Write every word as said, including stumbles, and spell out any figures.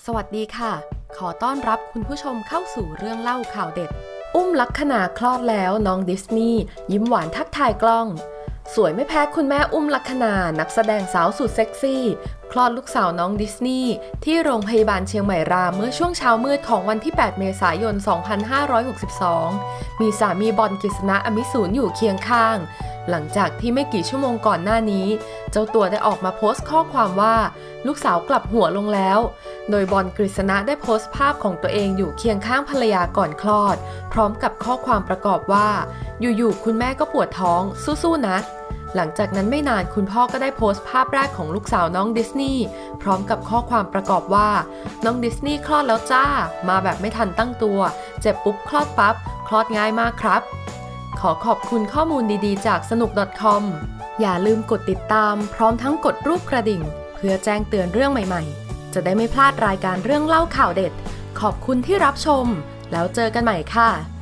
วัสดีค่ะขอต้อนรับคุณผู้ชมเข้าสู่เรื่องเล่าข่าวเด็ดอุ้มลักษณาคลอดแล้วน้องดิสนีย์ยิ้มหวานทักทายกล้องสวยไม่แพ้คุณแม่อุ้มลักษณานักแสดงสาวสุดเซ็กซี่คลอดลูกสาวน้องดิสนีย์ที่โรงพยาบาลเชียงใหม่รามเมื่อช่วงเช้ามืดของวันที่แปดเมษายนสองพันห้าร้อยหกสิบสองมีสามีบอลกฤษณะอมิสูรอยู่เคียงข้างหลังจากที่ไม่กี่ชั่วโมงก่อนหน้านี้เจ้าตัวได้ออกมาโพสต์ข้อความว่าลูกสาวกลับหัวลงแล้วโดยบอลกฤษณะได้โพสต์ภาพของตัวเองอยู่เคียงข้างภรรยาก่อนคลอดพร้อมกับข้อความประกอบว่าอยู่ๆคุณแม่ก็ปวดท้องสู้ๆนะหลังจากนั้นไม่นานคุณพ่อก็ได้โพสต์ภาพแรกของลูกสาวน้องดิสนีย์พร้อมกับข้อความประกอบว่าน้องดิสนีย์คลอดแล้วจ้ามาแบบไม่ทันตั้งตัวเจ็บปุ๊บคลอดปั๊บคลอดง่ายมากครับขอขอบคุณข้อมูลดีๆจากสนุก .com อย่าลืมกดติดตามพร้อมทั้งกดรูปกระดิ่งเพื่อแจ้งเตือนเรื่องใหม่ๆจะได้ไม่พลาดรายการเรื่องเล่าข่าวเด็ดขอบคุณที่รับชมแล้วเจอกันใหม่ค่ะ